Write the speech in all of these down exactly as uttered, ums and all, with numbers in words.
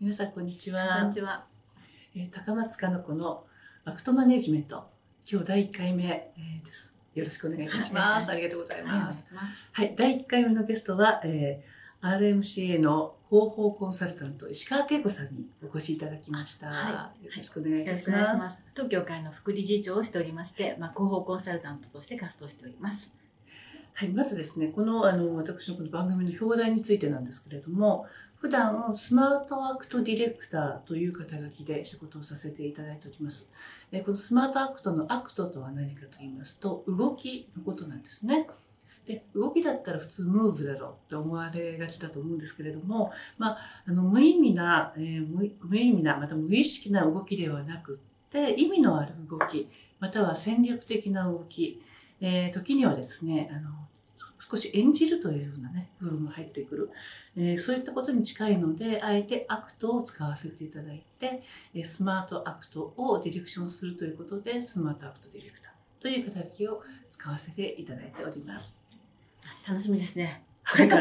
皆さんこんにちこんはに。ちは。 えー高松かの子のアクトマネジメント、今日だいいっかいめ、えーです。よろしくお願いいたします。 はいありがとうございはい、お願います。 します。 はい、だいいっかいめのゲストは、えー、アールエムシーエー の広報コンサルタント石川恵子さんにお越しいただきました。 はよろしくお願いいよろしたしま。 くお願いしますす。当協会の副理事長をしておりまして、まあ、広報コンサルタントとして活動しております。 はい、まずですね、このあの私のこの番組の表題についてなんですけれども、普段スマートアクトディレクターという肩書きで仕事をさせていただいております。えこのスマートアクトのアクトとは何かと言いますと、動きのことなんですね。で、動きだったら普通ムーブだろうって思われがちだと思うんですけれども、まあ、あの無意味な、えー、無無意味な、また無意識な動きではなくって、意味のある動き、または戦略的な動き、えー、時にはですね、あの少し演じるというようなね、部分が入ってくる。えー、そういったことに近いので、あえてアクトを使わせていただいて、スマートアクトをディレクションするということで、スマートアクトディレクターという肩書きを使わせていただいております。 楽しみですね。これから。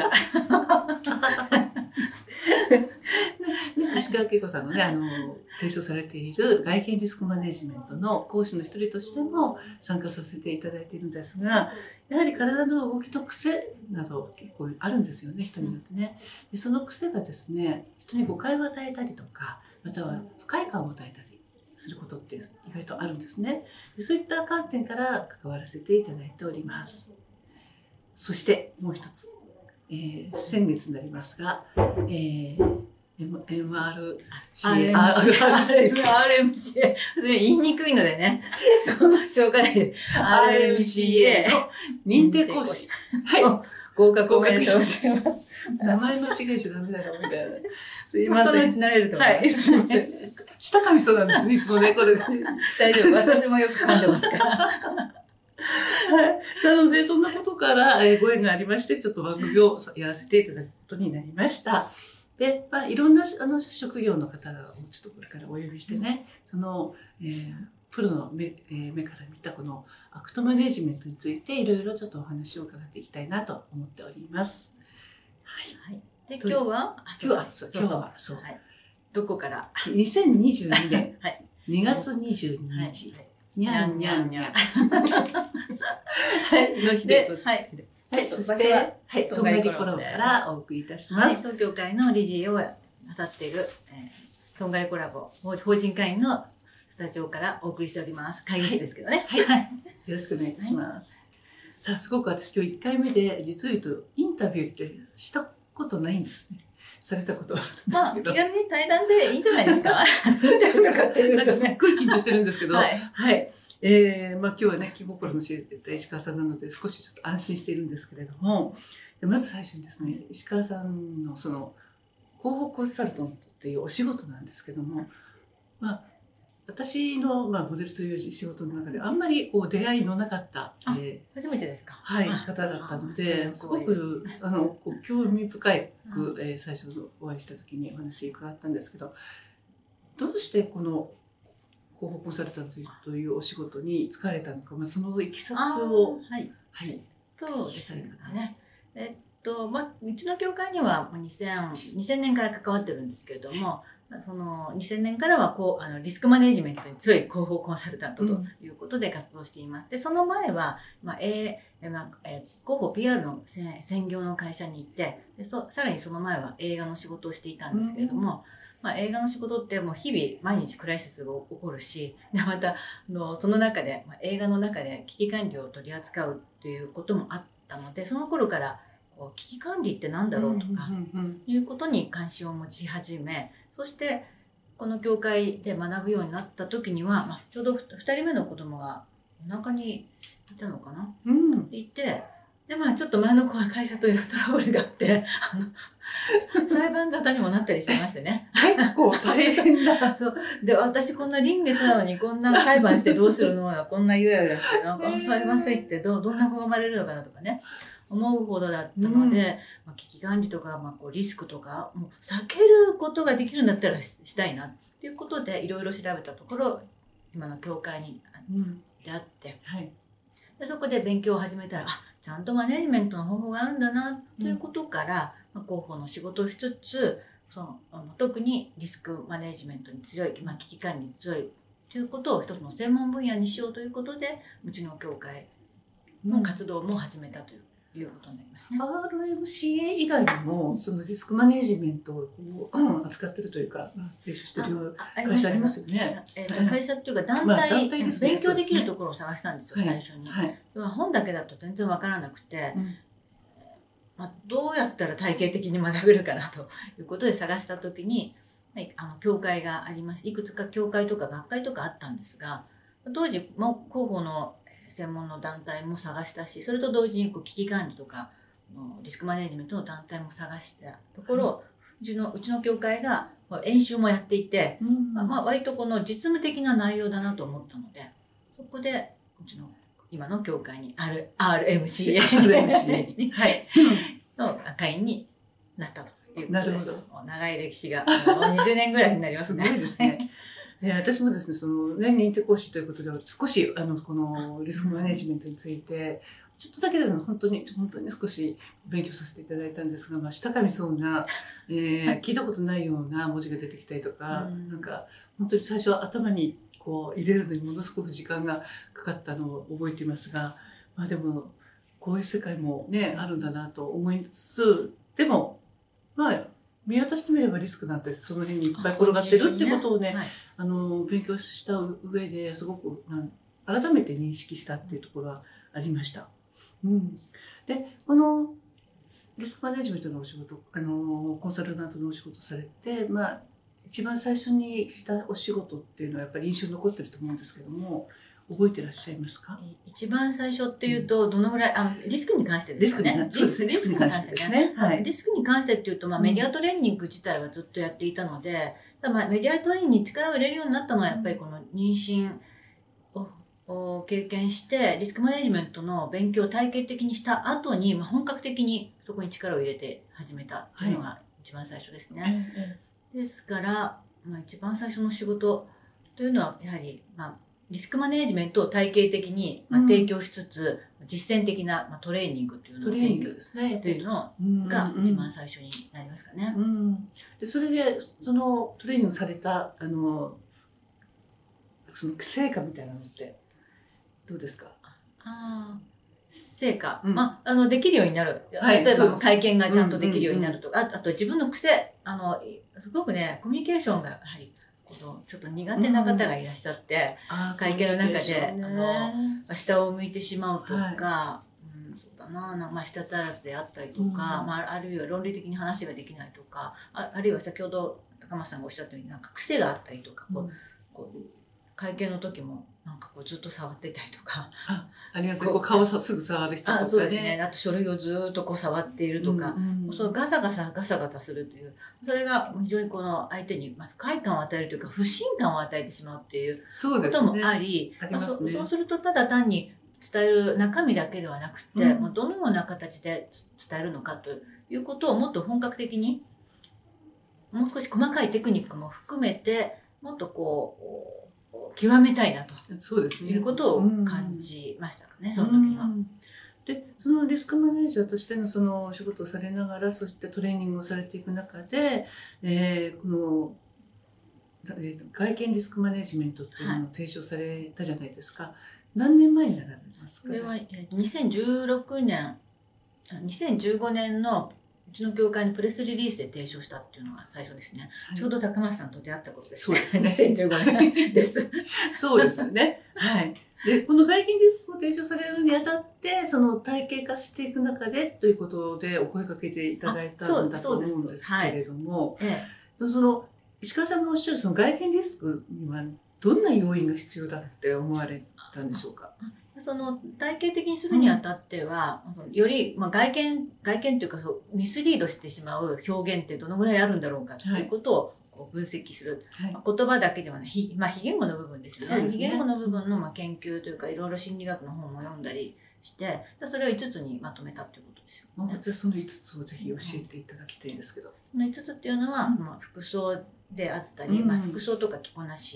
石川恵子さんのね、あの、提唱されている外見リスクマネジメントの講師の一人としても参加させていただいているんですが、やはり体の動きと癖など結構あるんですよね、人によってね。でその癖がですね、人に誤解を与えたりとか、または不快感を与えたりすることって意外とあるんですね。でそういった観点から関わらせていただいております。そしてもう一つ、えー、先月になりますが、えーエムアールシーエー、 アールエムシーエー、それ言いにくいのでね。そう、しょうがないで。 アールエムシーエー の認定講師。 はい。合格おめでとうございます。 名前間違えちゃダメだろ、みたいな。すいません。 そのうち慣れると思います。 はい、すいません。舌噛みそうなんですね、いつもね、これ。 大丈夫。私もよく噛んでますから。 はい。なので、そんなことから、えー、ご縁がありまして、ちょっと番組をやらせていただくことになりました。で、まあ、いろんなあの職業の方をちょっとこれからお呼びしてね、その、えー、プロの目、えー、目から見たこのアクトマネジメントについていろいろちょっとお話を伺っていきたいなと思っております。 はい。はい、で、今日は、 今日は、そう、今日は、そう。 はい、どこからにせんにじゅうにねん、 はい、 にがつにじゅうににち、 はい、 にゃんにゃんにゃん。はい、の日でございます。はい、そして、はい、とんがりコラボからお送りいたします。 はい、東協会の理事をなさっている、えー、とんがりコラボ、法人会員のスタジオからお送りしております。会議室ですけどね。 はい。はい、よろしくお願いいたします。はい、さあ、すごく私今日いっかいめで、実を言うと、インタビューってしたことないんですね。されたことはあるんですけど。まあ、 気軽に対談でいいんじゃないですか。 なんかすっごい緊張してるんですけど、 はい。 はい。えー、まあ今日はね、気心の知れた石川さんなので少しちょっと安心しているんですけれども、まず最初にですね、石川さんのその広報コンサルタントっていうお仕事なんですけども、まあ私の、まあ、モデルという仕事の中であんまりこう出会いのなかった、 えー、初めてですか、 はい、方だったので、すごくあのこう興味深く、えー、最初お会いした時にお話伺ったんですけど、どうしてこの広報コンサルタントというお仕事に就かれたのか、まあ、そのいきさつを、 はい、 はい、 そうですね。えっとまあ、うちの協会にはにせんねんから関わってるんですけれども、そのにせんねんからはこうあのリスクマネジメントに強い広報コンサルタントということで活動しています。うん、でその前は、まあえーまあえー、広報 ピーアール の専業の会社に行ってでそさらにその前は映画の仕事をしていたんですけれども。うんまあ、映画の仕事ってもう日々毎日クライシスが起こるしでまたのその中で、まあ、映画の中で危機管理を取り扱うということもあったのでその頃からこう危機管理って何だろうとかいうことに関心を持ち始めそしてこの教会で学ぶようになった時には、まあ、ちょうどふたりめの子供がお腹にいたのかな、うん、って言ってでまあちょっと前の会社といろいろトラブルがあってあの裁判沙汰にもなったりしてましてね結構大変だそうで私こんな臨月なのにこんな裁判してどうするのよこんなゆらゆらしてなんか裁判所行ってどどんな子が生まれるのかなとかね思うほどだったので、うんまあ、危機管理とか、まあ、こうリスクとかもう避けることができるんだったら し, したいなっていうことでいろいろ調べたところ今の教会に出会って、うんはい、でそこで勉強を始めたらあちゃんとマネジメントの方法があるんだなということから、うんまあ、広報の仕事をしつつそのあの特にリスクマネジメントに強い、まあ、危機管理に強いということを一つの専門分野にしようということで、うちの協会の活動も始めたという。いうことになりますね。 アールエムシーエー 以外にもそのリスクマネジメントをこう扱ってるというか提唱してる会社ありますよね。 えー、と会社っていうか団体、 まあ団体ですね、 勉強できるところを探したんですよ、 はい、 最初に、 はい、 本だけだと全然わからなくて、 うんまあ、どうやったら体系的に学べるかなということで探した時に、あの協会があります。いくつか協会とか学会とかあったんですが、当時も広報の専門の団体も探したし、それと同時にこう危機管理とかリスクマネジメントの団体も探したところ、はい、うちのうちの協会が演習もやっていて、うんまあ、割とこの実務的な内容だなと思ったので、そこでうちの今の協会にある アールエムシーエー に、はい、の会員になったということです。なるほど。長い歴史がもうにじゅうねんぐらいになりますね。 すごいですね。で私もですね、そのね、認定講師ということで、少し、あの、このリスクマネジメントについて、ちょっとだけでも本当に、本当に少し勉強させていただいたんですが、まあ、舌噛みそうな、えー、聞いたことないような文字が出てきたりとか、うん、なんか、本当に最初は頭にこう入れるのにものすごく時間がかかったのを覚えていますが、まあでも、こういう世界もね、あるんだなと思いつつ、でも、まあ、見渡してみればリスクなんてその辺にいっぱい転がってるってことをね、はい、あの勉強した上ですごく改めて認識したっていうところはありました。うん、でこのリスクマネジメントのお仕事、あのコンサルタントのお仕事されて、まあ、一番最初にしたお仕事っていうのはやっぱり印象に残ってると思うんですけども、覚えてらっしゃいますか？ 一番最初っていうと、どのぐらい、あの、リスクに関してですかね。 そうですね。リスクに関してですね。 はい。リスクに関してっていうと、まあ、メディアトレーニング自体はずっとやっていたので、ただまあ、メディアトレーニングに力を入れるようになったのは、やっぱりこの妊娠を経験して、リスクマネジメントの勉強を体系的にした後に、まあ、本格的にそこに力を入れて始めたというのが一番最初ですね。はい、ですから、まあ、一番最初の仕事というのは、やはり、まあ、リスクマネジメントを体系的に提供しつつ、うん、実践的なトレーニングというのを提供ですね。というのが一番最初になりますかね。 うんうん、でそれでそのトレーニングされたあのその成果みたいなのってどうですか？ ああ、成果、うん、まああのできるようになる。はい、例えば会見がちゃんとできるようになるとか、あと自分の癖、あのすごくねコミュニケーションがやはりちょっと苦手な方がいらっしゃって、うん、会見の中で、ね、あの下を向いてしまうとか、はい、うん、そうだな、まあ、舌足らずであったりとか、うん、まあ、あるいは論理的に話ができないとか、あ、あるいは先ほど高松さんがおっしゃったようになんか癖があったりとか、こう、うん、こう会見の時もなんかこうずっと触っていたりとか、 あ、ありますね。こう顔さすぐ触る人とかね。 あ、そうですね。あと書類をずっとこう触っているとか、うんうん、そうガサガサガサガサするという、それが非常にこの相手に不快感を与えるというか不信感を与えてしまうっていうこともあり、そうですね。ありますね。そうするとただ単に伝える中身だけではなくて、うん、どのような形で伝えるのかということをもっと本格的に、もう少し細かいテクニックも含めて、もっとこう、極めたいなと。 そうですね。 いうことを感じましたかね、その時は。 で、そのリスクマネージャーとしてのそのお仕事をされながら、そういったトレーニングをされていく中で、えー、この、えー、外見リスクマネジメントっていうのを提唱されたじゃないですか。はい、何年前になられますか？ これはにせんじゅうろくねん、にせんじゅうごねんのうちの協会にプレスリリースで提唱したっていうのが最初ですね。はい、ちょうど高松さんと出会ったことです。 そうですね。 にせんじゅうごねんです。 そうですよね。はい。で、この外見リスクを提唱されるにあたって、その体系化していく中でということでお声かけていただいたんだと思うんですけれども、はいええ、その石川さんがおっしゃるその外見リスクにはどんな要因が必要だって思われたんでしょうか？ その体系的にするにあたっては、うん、より、まあ、外見外見というかミスリードしてしまう表現ってどのぐらいあるんだろうかということをこう分析する、はい、まあ、言葉だけではない、ひ、まあ、非言語の部分ですよね。非言語の部分のまあ研究というかいろいろ心理学の本も読んだりしてそれをいつつにまとめたということですよね。 じゃあそのいつつをぜひ教えていただきたいんですけど、 そのいつつっていうのは、うん、まあ、服装であったり、うん、まあ、服装とか着こなし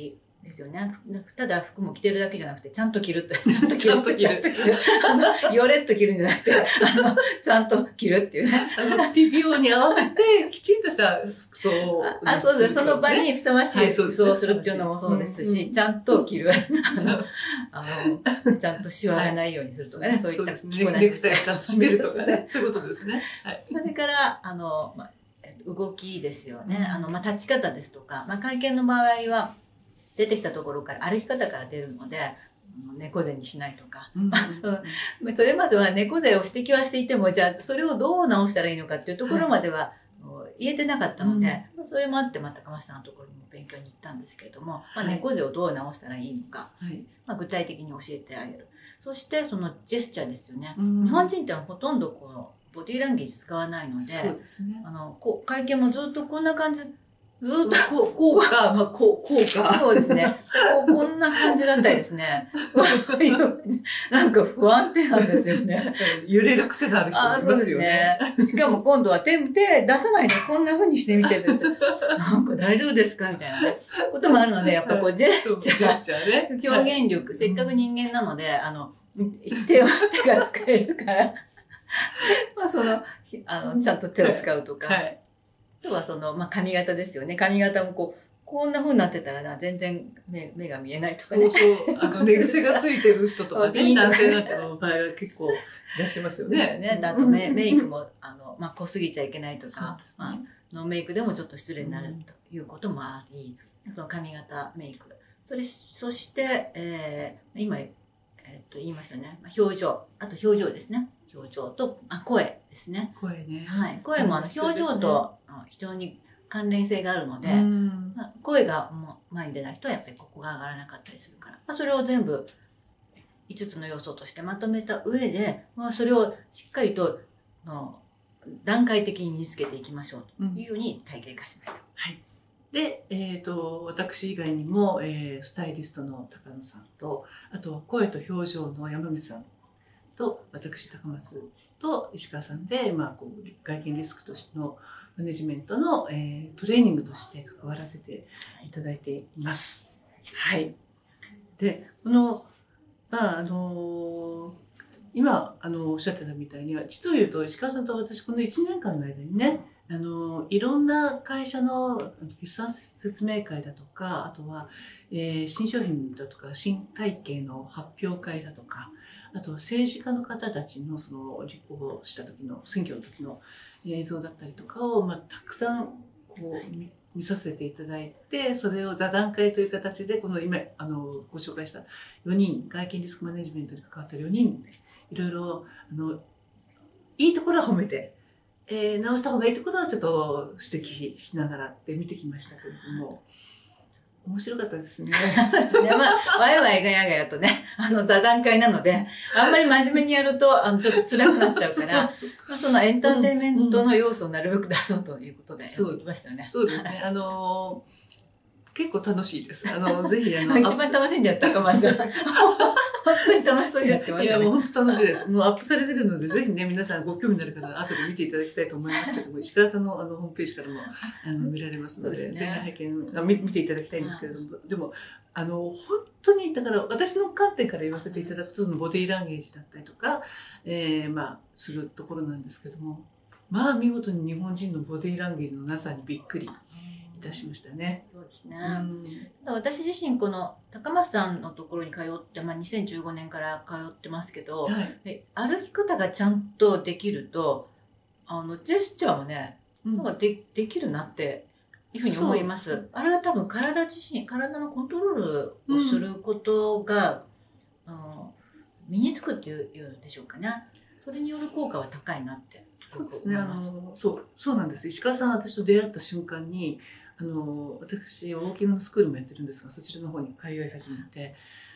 ですよね。ただ服も着てるだけじゃなくて、ちゃんと着るって。ちゃんと着る。ちゃんと着る。あの、よれっと着るんじゃなくて、あの、ちゃんと着るっていうね。 あの、ティーピーオー に合わせて、きちんとした服装を、 ね。あ、そうです。その場にふさわしい服装をするっていうのもそうですし、ちゃんと着る。あの、あの、ちゃんとシワがないようにするとかね、そういった着こなし。 ネクタイをちゃんと締めるとかね。そういうことですね。はい。 それから、あの、ま動きですよね。あの、まあ、立ち方ですとか、まあ、会見の場合は、出てきたところから歩き方から出るので、猫背にしないとか。うんうん、それまでは猫背を指摘はしていても、じゃあそれをどう直したらいいのかっていうところまでは言えてなかったので、うん、それもあってまた高橋さんのところにも勉強に行ったんですけれども、まあ、猫背をどう直したらいいのか、はい、まあ、具体的に教えてあげる。そしてそのジェスチャーですよね。うん、日本人ってほとんどこうボディーランゲージ使わないので、 そうですね、 あのこう会見もずっとこんな感じずっとこう、こうか、まあ、こう、こうか。 そうですね。こうこんな感じだったりですね。なんか不安定なんですよね。 揺れる癖がある人もいますよね。 あ、そうですね。しかも今度は手、手出さないでこんな風にしてみてって。なんか大丈夫ですかみたいなね。こともあるので、やっぱこうジェスチャー。ジェスチャーね。表現力、せっかく人間なので、あの、手は、手が使えるから、まあその、あの、ちゃんと手を使うとか。はい。あとはその、まあ、髪型ですよね。髪型もこう、こんな風になってたらな、全然目目が見えないとかね。 そうそう。あの、寝癖がついてる人とかね、男性なんかの場合は結構いらっしゃいますよね。 ね。あとメメイクも、あの、まあ、濃すぎちゃいけないとか、ね、まあ、ノーメイクでもちょっと失礼になるということもあり、その髪型、メイク。それ、そして、えー、今、えー、っと、言いましたね。表情。あと表情ですね。表情と、あ、声ですね。 声ね。 はい。声もあの表情と非常に関連性があるので、まあ、声がもう前に出ない人はやっぱりここが上がらなかったりするから、まあ、それを全部いつつの要素としてまとめた上で、まあ、それをしっかりとの段階的に身につけていきましょうというように体系化しました。うん、 はい。で、えっと、私以外にも、えー、スタイリストの高野さんと、あとは声と表情の山口さんと、私、高松と石川さんで、まあ、こう、外見リスクとしてのマネジメントの、えー、トレーニングとして関わらせていただいています。はい。で、この、まあ、あのー、今、あの、おっしゃってたみたいには、実を言うと、石川さんと私、このいちねんかんの間にね、あの、いろんな会社の決算説明会だとか、あとは、えー、新商品だとか、新体系の発表会だとか、あとは政治家の方たちのその立候補した時の、選挙の時の映像だったりとかを、まあ、たくさんこう 見, 見させていただいて、それを座談会という形で、この今、あの、ご紹介したよにん、外見リスクマネジメントに関わったよにんで、いろいろ、あの、いいところは褒めて、えー、直した方がいいところはちょっと指摘しながらって見てきましたけれども、面白かったですね。 そうですね。まあ、ワイワイガヤガヤとね、あの座談会なので、あんまり真面目にやると、あの、ちょっと辛くなっちゃうから、そ, まあ、そのエンターテインメントの要素をなるべく出そうということでやってきましたね。 そう、そうですね。あのー、結構楽しいです。あの、ぜひ、あの、 一番楽しんでやったかもしれない。本当に楽しそうにやってますね。 いや、もう本当楽しいです。もうアップされてるので、ぜひね、皆さんご興味のある方は後で見ていただきたいと思いますけども、石川さんのあのホームページからもあの見られますので、ぜひ拝見あ見、見ていただきたいんですけれども、でも、あの、本当に、だから私の観点から言わせていただくと、そのボディーランゲージだったりとか、えー、まあ、するところなんですけども、まあ、見事に日本人のボディーランゲージのなさにびっくりいたしましたね。 そうですね。うん、私自身この高松さんのところに通って、まあ、にせんじゅうごねんから通ってますけど、はい、で歩き方がちゃんとできるとあのジェスチャーもね、うん、なんか で, できるなっていうふうに思います。あれは多分体自身体のコントロールをすることが、うん、あの身につくっていういうでしょうかね。それによる効果は高いなってそうですね。あのそうそうなんです。石川さん私と出会った瞬間に。あの私ウォーキングのスクールもやってるんですが、そちらの方に通い始めて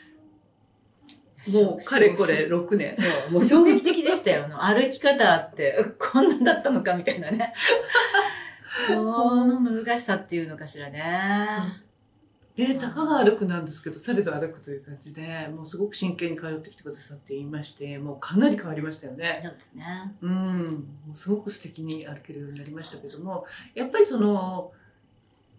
もうかれこれろくねん、もう衝撃的でしたよ。歩き方ってこんなんだったのかみたいなね。その難しさっていうのかしらね。 で、たかが歩くなんですけど、されど歩くという感じで、もうすごく真剣に通ってきてくださっていまして、もうかなり変わりましたよね。 そうですね。 うん、もうすごく素敵に歩けるようになりましたけども、やっぱりその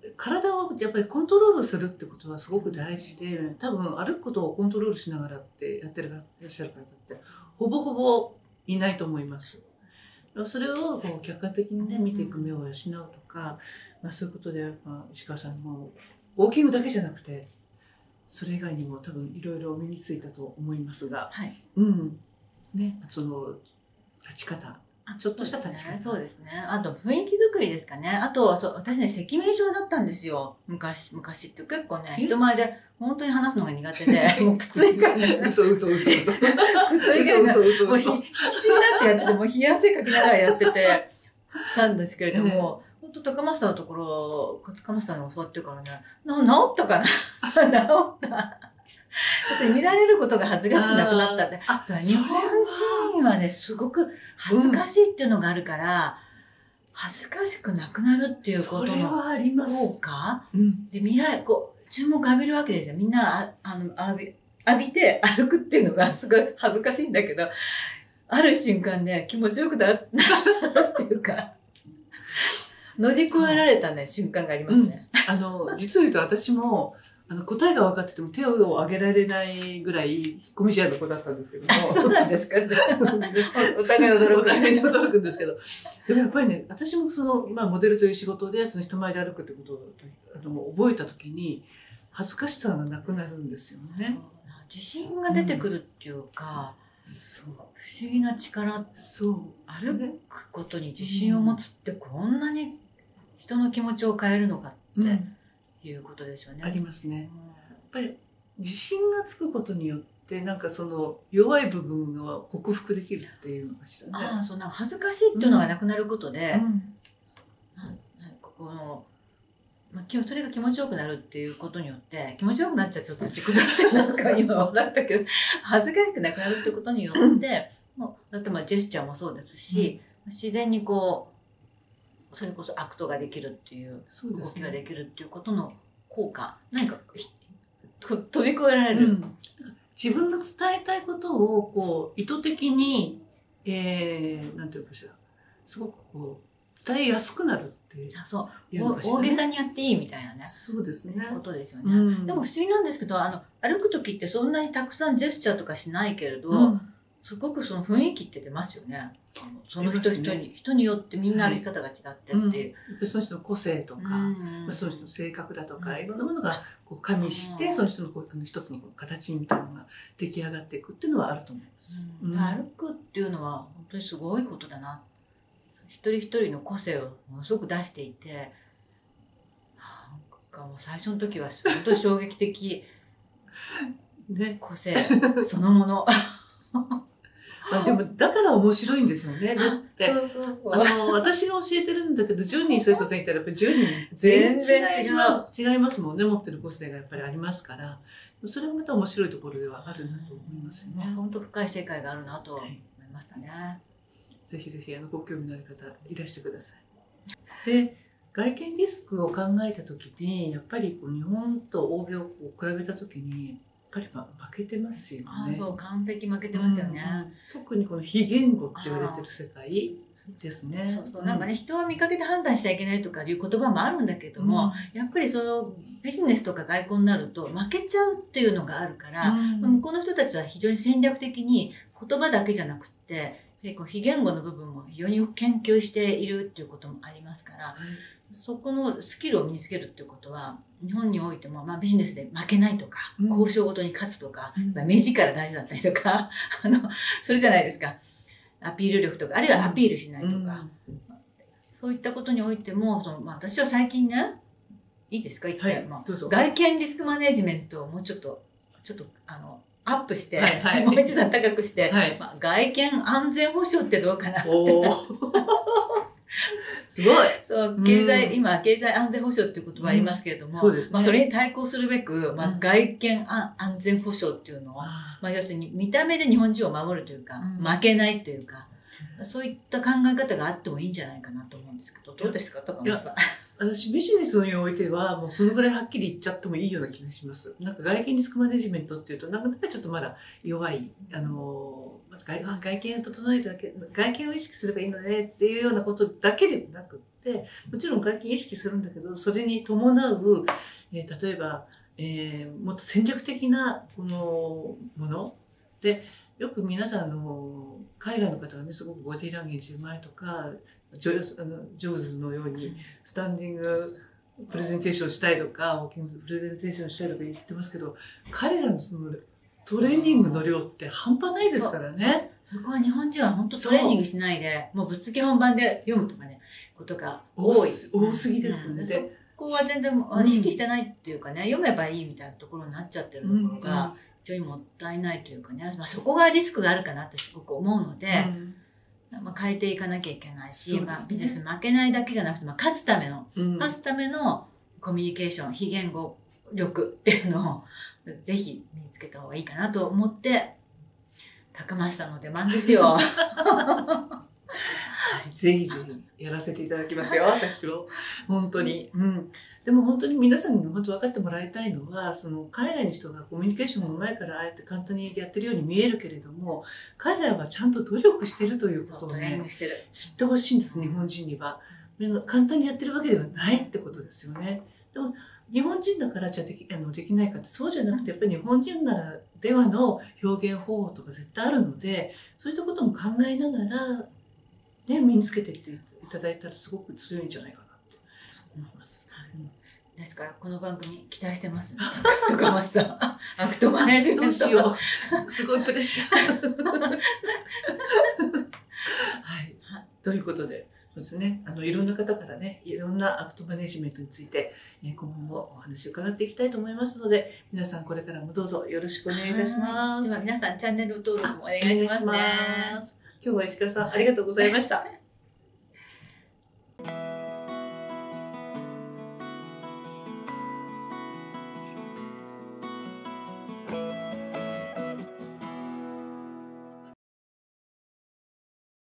体をやっぱりコントロールするってことはすごく大事で、多分歩くことをコントロールしながらってやってるいらっしゃる方ってほぼほぼいないと思います。それをこう客観的にね見ていく目を養うとか、まあ、そういうことで、まあ、石川さんもウォーキングだけじゃなくてそれ以外にも多分いろいろ身についたと思いますが、 はい、 うんね、その立ち方、ちょっとした立ち方。 そうですね。あと雰囲気作りですかね。あとそう私ね赤面症だったんですよ。昔昔って結構ね人前で本当に話すのが苦手で、もう靴以外の嘘嘘嘘嘘靴以外の嘘嘘もう必死になってやっててもう冷や汗かきながらやっててたんですけれども、えー、本当高松さんのところ高松さんに教わってからね、な治ったかな治った。見られることが恥ずかしくなくなったって。あ、日本人はね、すごく恥ずかしいっていうのがあるから、うん、恥ずかしくなくなるっていうことの効果、うん、で、見られ、こう、注目浴びるわけですよ。みんな、ああの、浴び、浴びて歩くっていうのがすごい恥ずかしいんだけど、ある瞬間ね、気持ちよくなったっていうか、乗り越えられたね、瞬間がありますね。 うん、あの、実を言うと私も、あの答えが分かってても手を挙げられないぐらい引っ込み思案の子だったんですけども。 そうなんですかね。お互い驚く。 お互いに驚くんですけど。でもやっぱりね、私もその、まあモデルという仕事でその人前で歩くってことをあの覚えたときに、恥ずかしさがなくなるんですよね。 自信が出てくるっていうか、うん、そう。不思議な力。そう。歩くことに自信を持つってこんなに人の気持ちを変えるのかって。うんいうことですよね。 ありますね。やっぱり自信がつくことによってなんかその弱い部分が克服できるっていうのかしらね。 ああ、そうなんか恥ずかしいっていうのがなくなることで、うん、なんかこの、まあ、それが気持ちよくなるっていうことによって気持ちよくなっちゃうちょっと自己分析なんか今笑ったけど恥ずかしくなくなるってことによって、うん、もうだってまあジェスチャーもそうですし、うん、自然にこうそれこそアクトができるっていう動きができるっていうことの効果、何か飛び越えられる、うん、 自分が伝えたいことをこう意図的に、えー、なんていうかしらすごくこう伝えやすくなるっていう、 あ、そう、ね、大げさにやっていいみたいなね、 そうですね、 ことですよね、うん、でも不思議なんですけど、あの歩く時ってそんなにたくさんジェスチャーとかしないけれど、うん、すごくその雰囲気って出ますよね。その人、ね、人に人によってみんな歩き方が違ってっていう、はい、 うん、その人の個性とか、まあ、その人の性格だとか、うん、いろんなものがこう加味して、うん、その人のこう一つの形みたいなのが出来上がっていくっていうのはあると思います。 うんうん、歩くっていうのは本当にすごいことだな。一人一人の個性をものすごく出していて、なんかもう最初の時は本当に衝撃的、ね、個性そのもの。 あ、でもだから面白いんですよね。だってそうそうそう、あの私が教えてるんだけどじゅうにん生徒さんいたらやっぱりじゅうにん全然違う違いますもんね。持ってる個性がやっぱりありますから、それがまた面白いところではあるなと思いますよね。 本当深い世界があるなと思いましたね。はい、 ぜひぜひあのご興味のある方いらしてください。で、外見リスクを考えた時にやっぱりこう日本と欧米をこう比べた時にやっぱり負けてますよね。 あ、そう、完璧負けてますよね。うん、 特にこの非言語って言われてる世界ですね。 そうそう、なんかね、人は見かけて判断しちゃいけないとかいう言葉もあるんだけども、うん、やっぱりそのビジネスとか外交になると負けちゃうっていうのがあるから、うん、向こうの人たちは非常に戦略的に言葉だけじゃなくて、やはりこう非言語の部分も非常に研究しているっていうこともありますから、うん、そこのスキルを身につけるっていうことは日本においても、まあ、ビジネスで負けないとか、うん、交渉ごとに勝つとか、うん、目力大事だったりとかあのそれじゃないですか、アピール力とか、あるいはアピールしないとか、うん、そういったことにおいてもその、まあ、私は最近ね、いいですか言って、はい、まあ、外見リスクマネジメントをもうちょっとちょっとあのアップして、はいはい、もう一段高くして、はい、まあ、外見安全保障ってどうかなってすごい。 そう、経済、うん、今、経済安全保障っていう言葉ありますけれども、うん、そうですね。まあ、それに対抗するべく、まあ、外見安全保障っていうのを、うん、まあ、要するに見た目で日本人を守るというか、うん、負けないというか、そういった考え方があってもいいんじゃないかなと思うんですけど、どうですか、高松さん。 私、ビジネスにおいては、もうそのぐらいはっきり言っちゃってもいいような気がします。なんか外見リスクマネジメントっていうと、なんかちょっとまだ弱い、あのー、外見を整えるだけ、外見を意識すればいいのねっていうようなことだけでなくっで、もちろん外見意識するんだけど、それに伴う、えー、例えば、えー、もっと戦略的なこのもので、よく皆さんあの海外の方がねすごくボディーランゲージうまいとか、ジョあのジョーズのようにスタンディングプレゼンテーションしたいとか、ウォーキングプレゼンテーションしたいとか言ってますけど、彼らのそのトレーニングの量って半端ないですからね。 そ, そこは日本人は本当トレーニングしないで、もうぶっつけ本番で読むとかね、ことが多い。 多すぎですよね。 うん、でそこは全然意識してないっていうかね、うん、読めばいいみたいなところになっちゃってるところが、非常にもったいないというかね、まあ、そこがリスクがあるかなってすごく思うので、うん、まあ、変えていかなきゃいけないし、ね、まあ、ビジネスに負けないだけじゃなくて、まあ、勝つための、うん、勝つためのコミュニケーション、非言語力っていうのをぜひ身につけた方がいいかなと思ってたくましさの出番ですよ。 ぜひぜひやらせていただきますよ、私も。本当に。うん。でも本当に皆さんに本当分かってもらいたいのは、その海外の人がコミュニケーションが上手いからああやって簡単にやってるように見えるけれども、彼らはちゃんと努力してるということをね、知ってほしいんです、日本人には。簡単にやってるわけではないってことですよね。でも日本人だからじゃでき、あのできないかってそうじゃなくて、やっぱり日本人ならではの表現方法とか絶対あるので、そういったことも考えながら、ね、身につけていっていただいたらすごく強いんじゃないかなって思います。はい、うん、 ですからこの番組期待してます、ね。とかましたアクトマネージメント。 どうしよう。すごいプレッシャー。はい。ということで。そうですね。あの、いろんな方からね、いろんなアクトマネジメントについて、え今後もお話を伺っていきたいと思いますので、皆さんこれからもどうぞよろしくお願いいたします。 では皆さんチャンネル登録もお願いしますね。 今日は石川さんありがとうございました。